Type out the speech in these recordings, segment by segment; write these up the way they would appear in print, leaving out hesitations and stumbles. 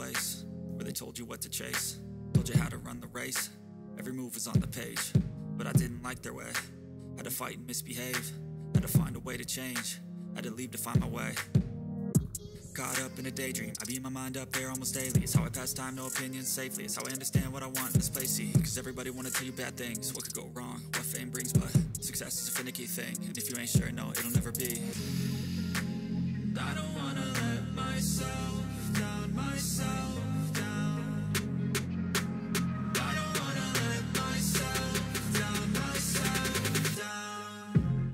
place where they told you what to chase, told you how to run the race. Every move was on the page, but I didn't like their way. Had to fight and misbehave, had to find a way to change, had to leave to find my way. Caught up in a daydream, I beat my mind up there almost daily. It's how I pass time, no opinions safely. It's how I understand what I want in this place, see. Cause everybody wanna tell you bad things, what could go wrong, what fame brings. But success is a finicky thing, and if you ain't sure, no, it'll never be. I don't wanna let myself down, myself down. I don't wanna let myself down, myself down.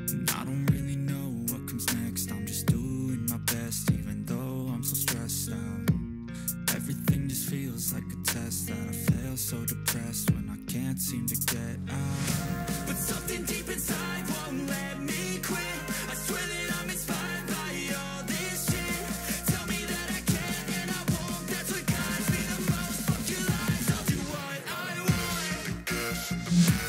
And I don't really know what comes next. I'm just doing my best, even though I'm so stressed out. Everything just feels like a test that I fail, so depressed when I can't seem to get out. But something deep inside won't let me quit. I swear that I'm inspired by all this shit. Tell me that I can and I won't. That's what guides me the most. Fuck your lies, I'll do what I want.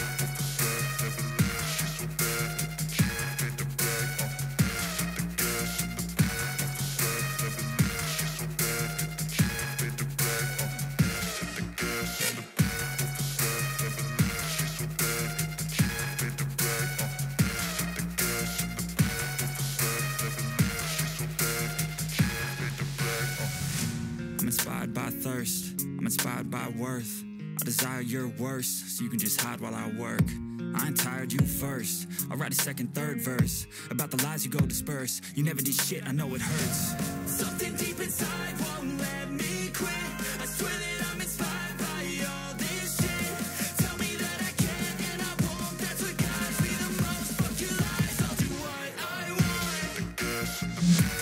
I'm inspired by thirst, I'm inspired by worth. I desire your worst, so you can just hide while I work. I ain't tired, you first. I'll write a second, third verse about the lies you go disperse. You never did shit, I know it hurts. Something deep inside won't let me quit. I swear that I'm inspired by all this shit. Tell me that I can and I won't. That's what guides me the most. Fuck your lies, I'll do what I want.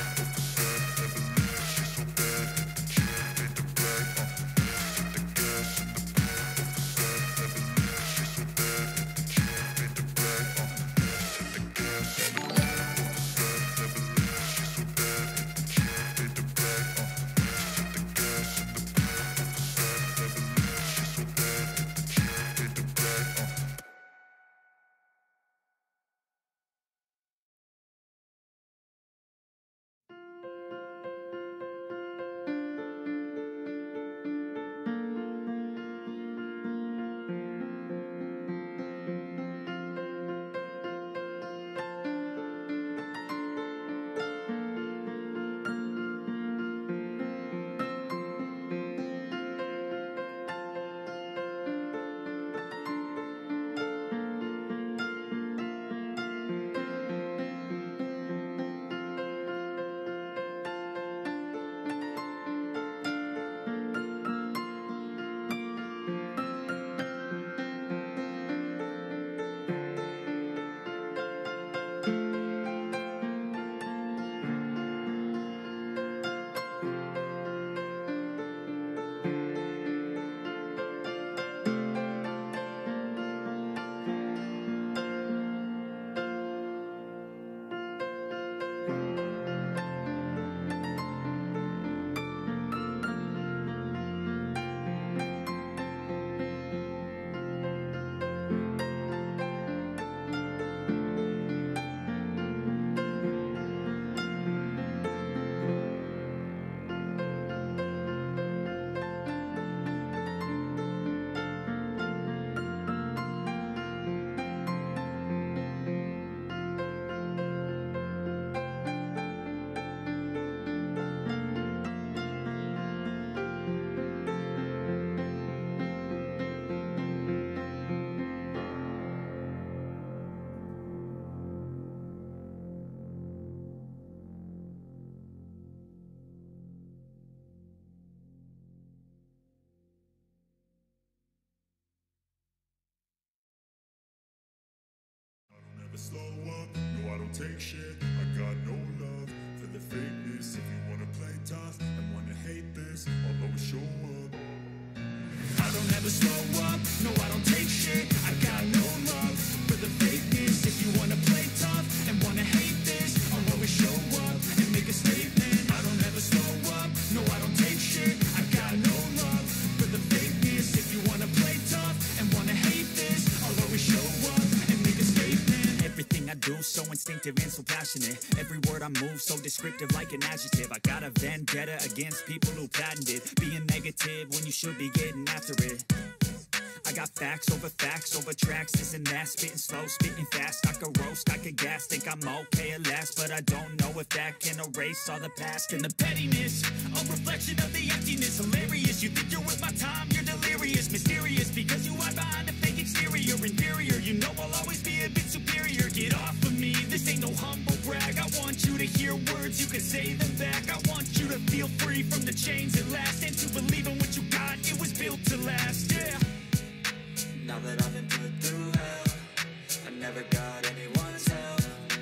Slow up, no I don't take shit. I got no love for the fakeness. If you wanna play tough and wanna hate this, I'll always show up. I don't ever slow up, no I don't take shit. I got no love for the fakeness. If you wanna play tough and wanna hate this, I'll always show up and make a statement. I don't ever slow up, no I don't take shit. I got no love for the fakeness. If you wanna play tough and wanna hate this, I'll always show up and make a statement. Everything I do so instinctive and so passionate. Every word I move so descriptive like an adjective. I got a vendetta against people who patented being negative when you should be getting after it. I got facts over tracks, this and that. Spitting slow, spitting fast. I could roast, I could gas. Think I'm okay at last, but I don't know if that can erase all the past. And the pettiness, a reflection of the emptiness. Hilarious, you think you're worth my time, you're delirious. Mysterious, because you hide behind a fake exterior. Inferior, you know I'll always be a bit superior. Get off of me, this ain't no humble brag. I want you to hear words, you can say them back. I want you to feel free from the chains at last, and to believe in what you got, it was built to last, yeah. Now that I've been put through hell, I never got anyone's help.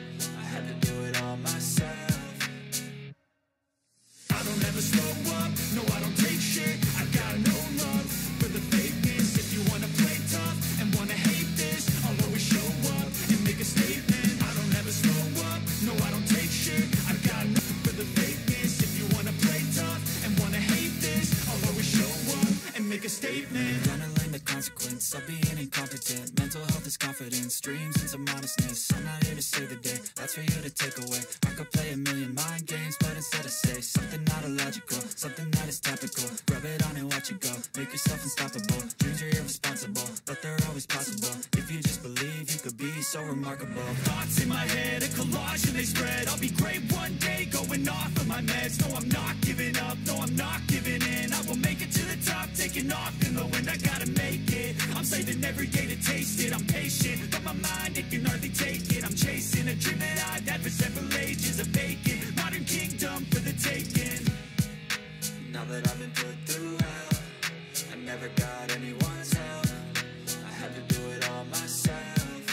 see the day, that's for you to take away. I could play a million mind games, but instead I say something not illogical, something that is topical. Rub it on and watch it go, make yourself unstoppable. Dreams are irresponsible, but they're always possible. If you just believe, you could be so remarkable. Thoughts in my head, a collage and they spread. I'll be great one day, going off of my meds. No, I'm not giving up, no, I'm not giving in. I will make it to the top, taking off in the wind. I gotta make it, I'm saving every day to taste it. I'm patient, but my mind, it can hardly take it. I'm chasing a dream that I've had for several ages. A vacant, modern kingdom for the taking. Now that I've been put through hell, I never got anyone's help. I had to do it all myself.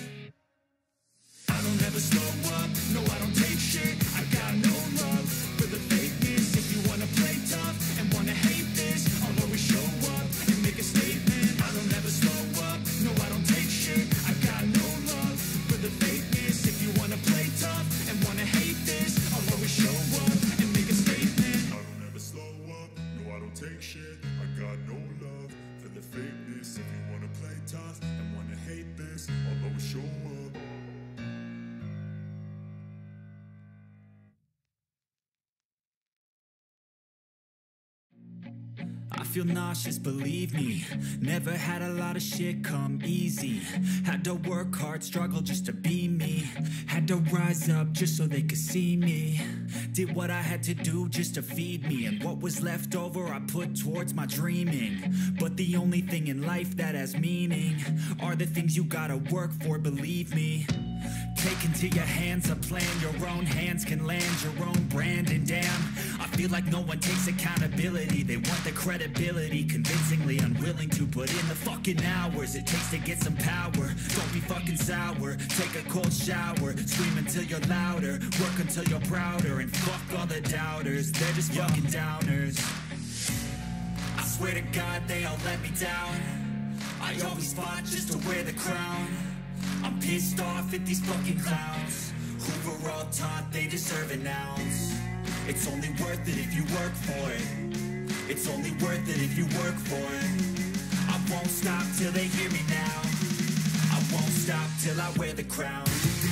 I don't ever slow up, no, I don't take shit. I've got no love for the fakeness. If you wanna play tough and wanna hate this, I'll always show up and make a statement. I don't ever slow up, no, I don't take shit. I've got no love for the fakeness. If you wanna play tough and wanna hate this, I'll always show up and make a statement. I don't ever slow up, no I don't take shit. I got no love for the fakeness. If you wanna play tough and wanna hate this, I'll always show up. I feel nauseous, believe me. Never had a lot of shit come easy. Had to work hard, struggle just to be me. Had to rise up just so they could see me. Did what I had to do just to feed me. And what was left over I put towards my dreaming. But the only thing in life that has meaning are the things you gotta work for, believe me. Take into your hands a plan, your own hands can land your own brand. And damn, I feel like no one takes accountability. They want the credibility, convincingly unwilling to put in the fucking hours it takes to get some power. Don't be fucking sour, take a cold shower. Scream until you're louder, work until you're prouder. And fuck all the doubters, they're just fucking downers. I swear to God they all let me down. I always fought just to wear the crown. I'm pissed off at these fucking clowns who were all taught they deserve an ounce. It's only worth it if you work for it. It's only worth it if you work for it. I won't stop till they hear me now. I won't stop till I wear the crown.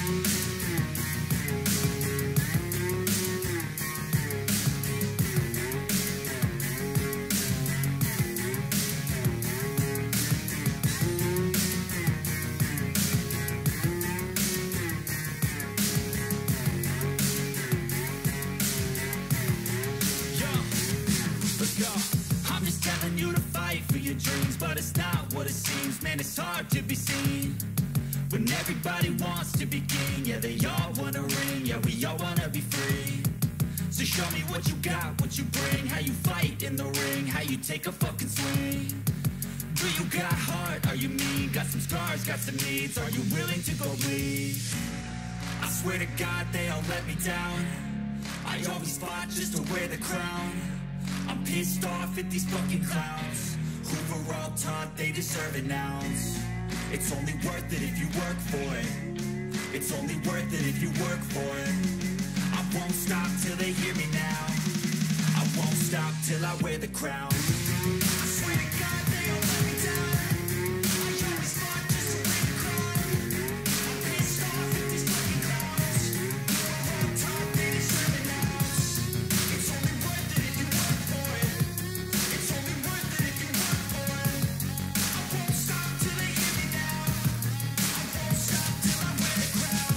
I'm just telling you to fight for your dreams, but it's not what it seems. Man, it's hard to be seen when everybody wants to be king. Yeah, they all wanna ring, yeah, we all wanna be free. So show me what you got, what you bring, how you fight in the ring, how you take a fucking swing. Do you got heart, are you mean? Got some scars, got some needs, are you willing to go bleed? I swear to God they all let me down. I always fought just to wear the crown. I'm pissed off at these fucking clowns who were all taught they deserve an ounce. It's only worth it if you work for it. It's only worth it if you work for it. I won't stop till they hear me now. I won't stop till I wear the crown. I swear to God they all let me down. I always fought just to wear the crown. I'm pissed off at these fucking clowns who were all taught they deserve an ounce. It's only worth it if you work for it. It's only worth it if you work for it. I won't stop till they hear me now. I won't stop till I wear the crown.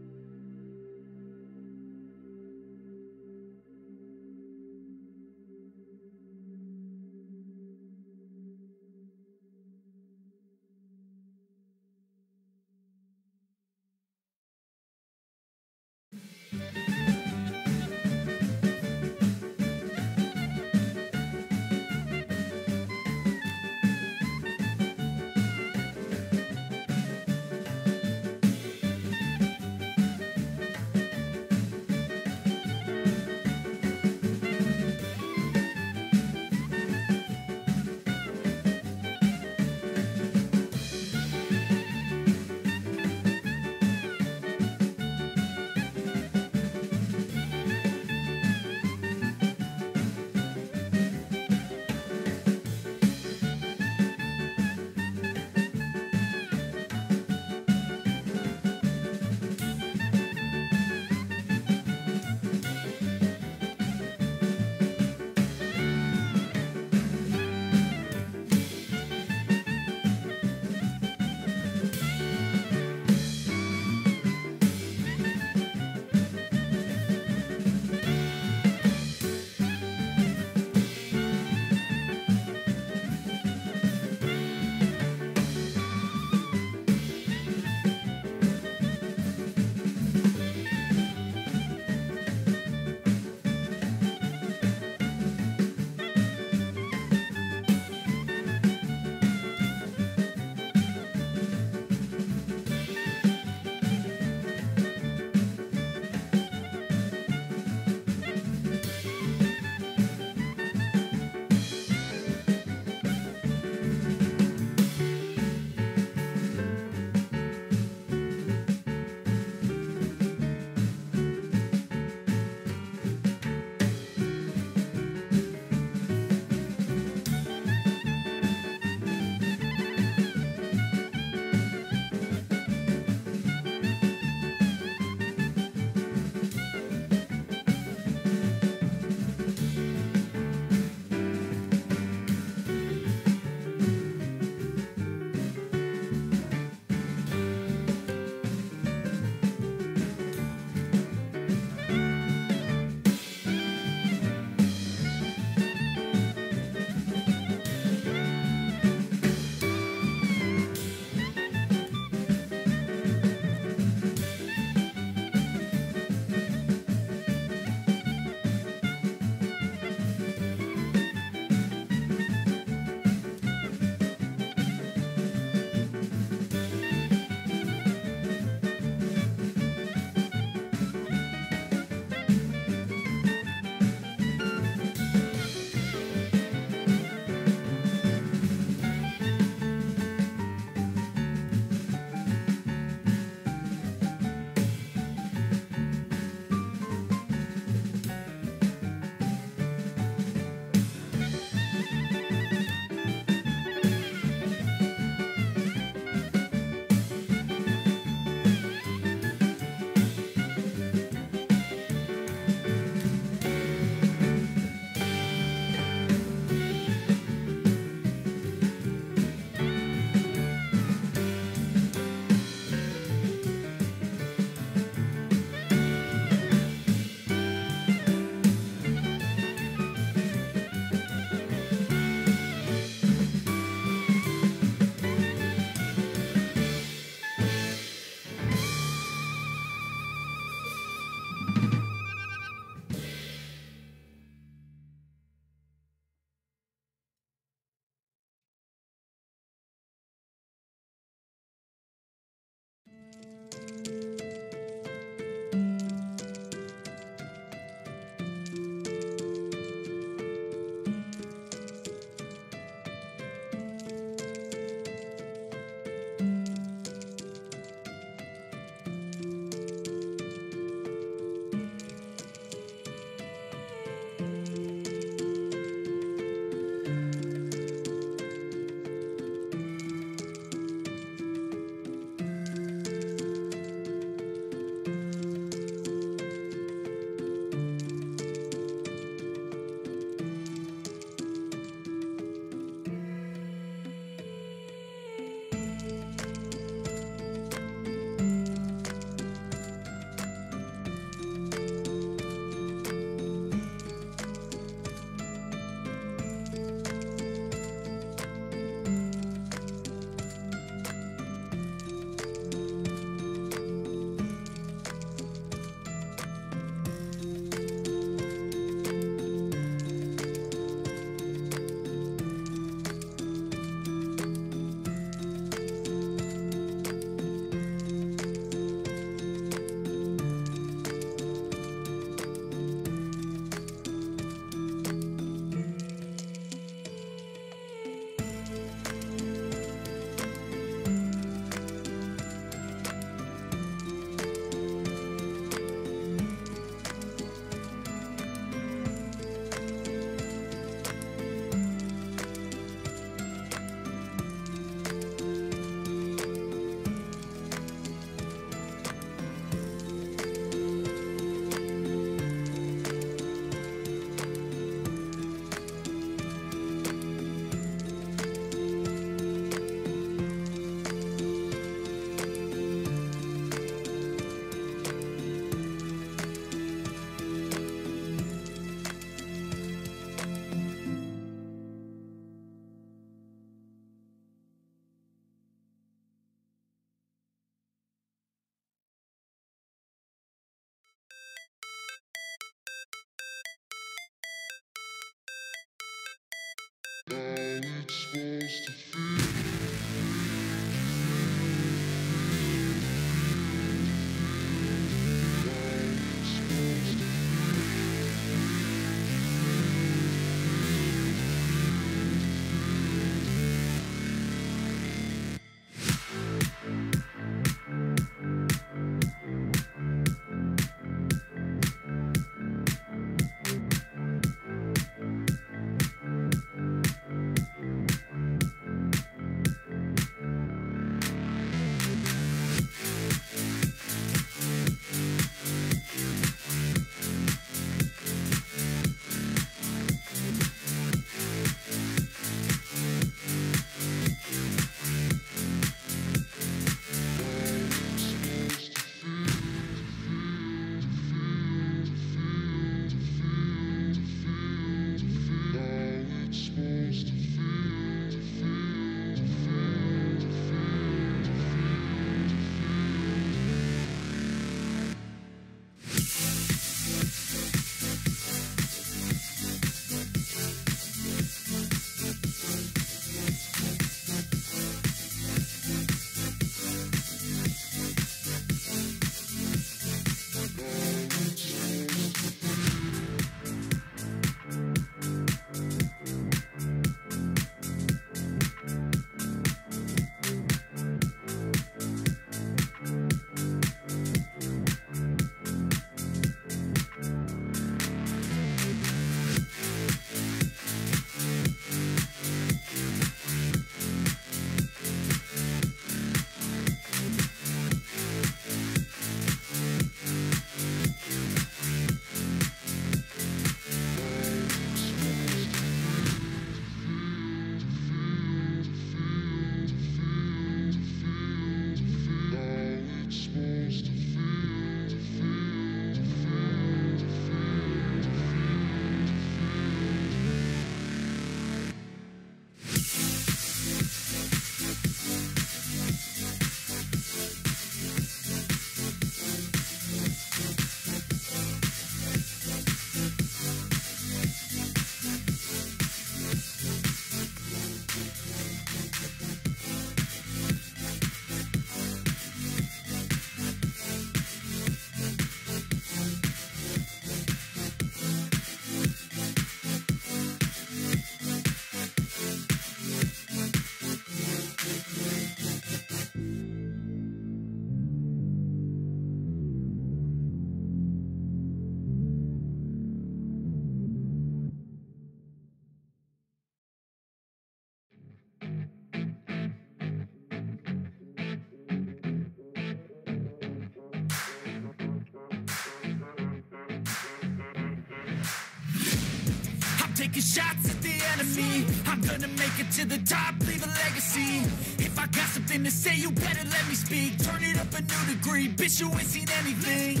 Taking shots at the enemy. I'm gonna make it to the top, leave a legacy. If I got something to say, you better let me speak. Turn it up a new degree, bitch, you ain't seen anything.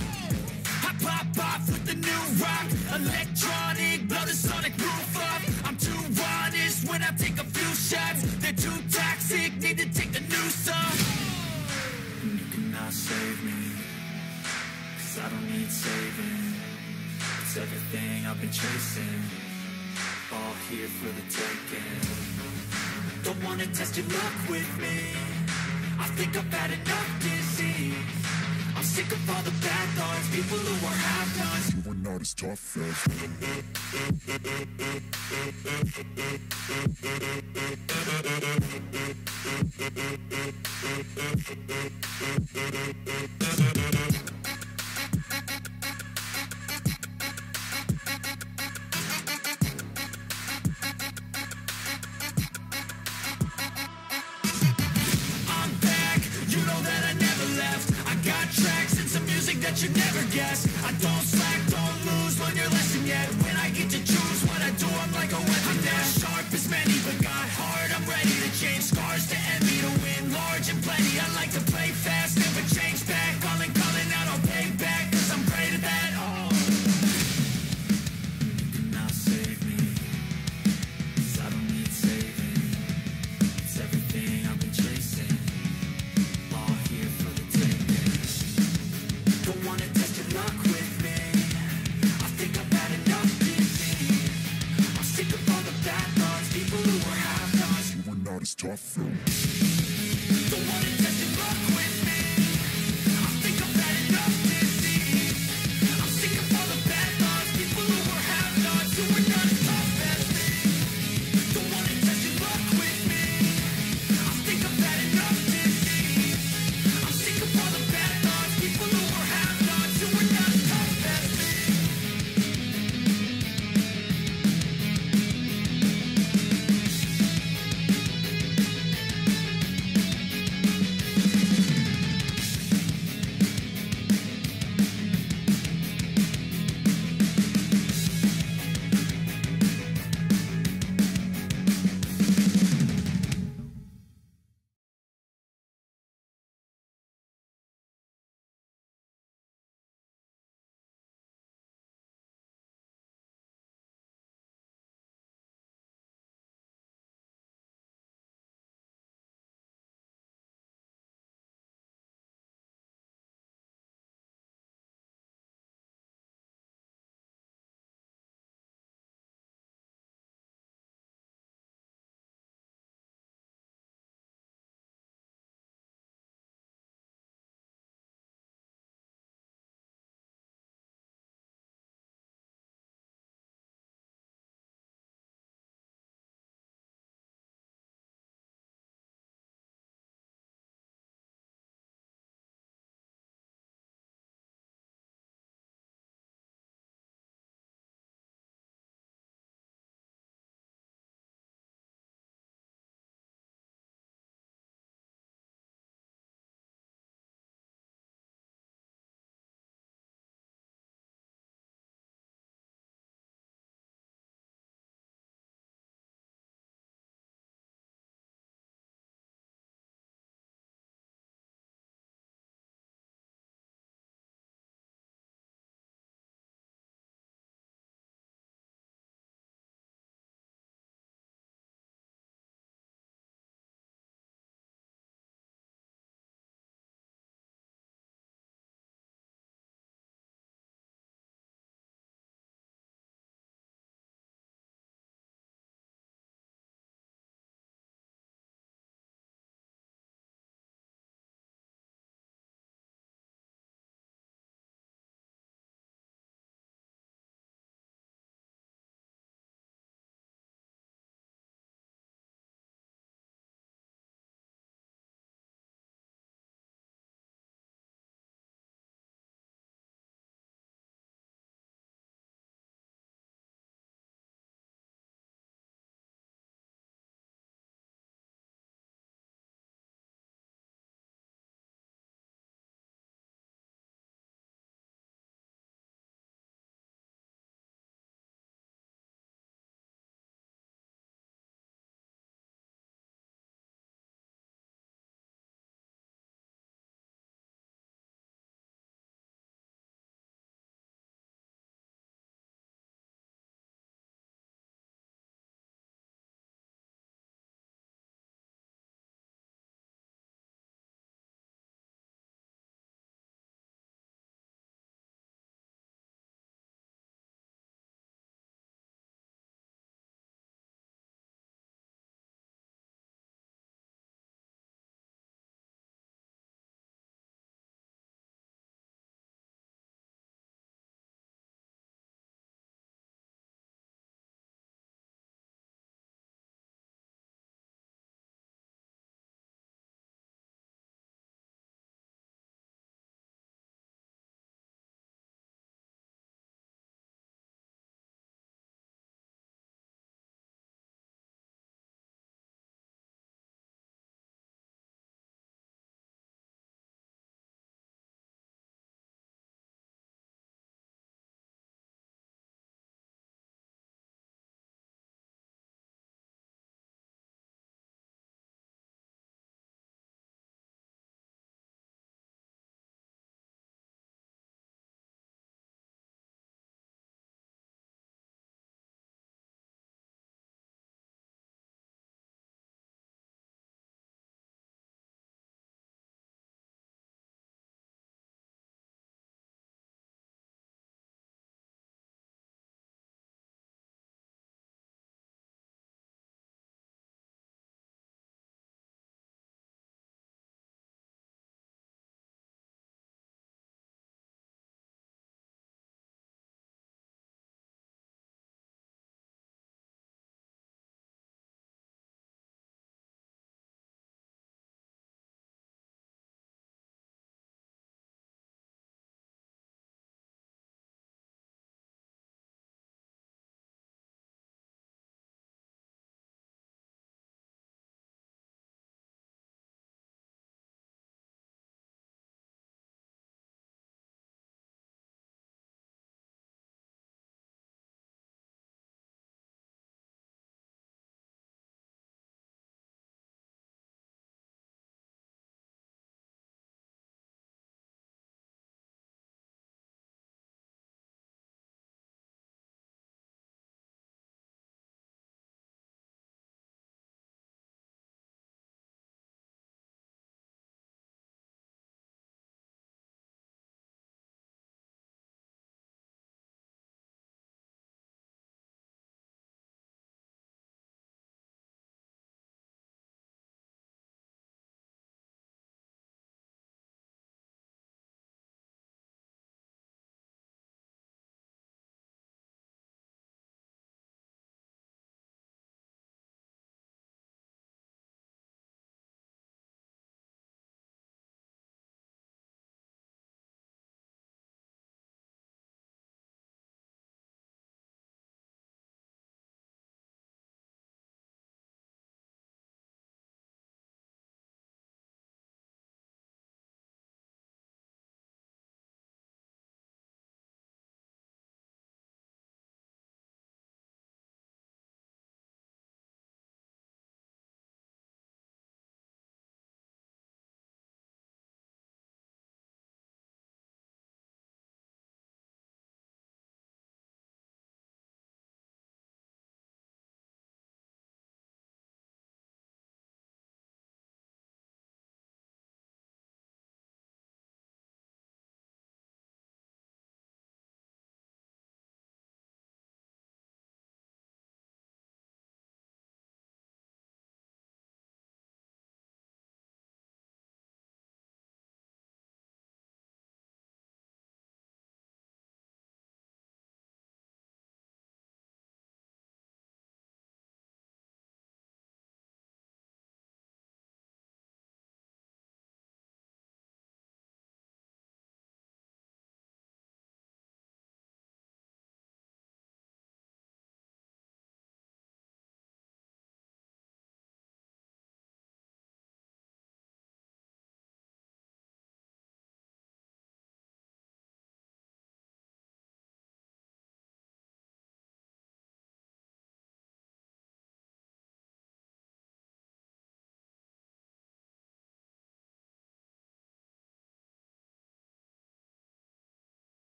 I pop off with the new rock, electronic, blow the sonic roof up. I'm too honest when I take a few shots. They're too toxic, need to take the noose off. And you cannot save me, 'cause I don't need saving. It's everything I've been chasing, all here for the taking. Don't wanna test your luck with me, I think I've had enough disease. I'm sick of all the bad thoughts, people who are half-nots. You were not as tough as that you never guess. I don't slack, don't lose, learn your lesson yet. When I get to choose what I do, I'm like a weapon. I'm not sharp as many, but got heart. I'm ready to change scars to envy, to win large and plenty. I like to play fast, never change back. Calling out, I'll pay back, 'cause I'm great at that. Oh, you cannot save me, 'cause I don't need saving. It's everything I've been chasing, all here for the taking. Don't wanna test your luck with me, I think I've had enough disease. I'm sick of all the bad thoughts, people who tough.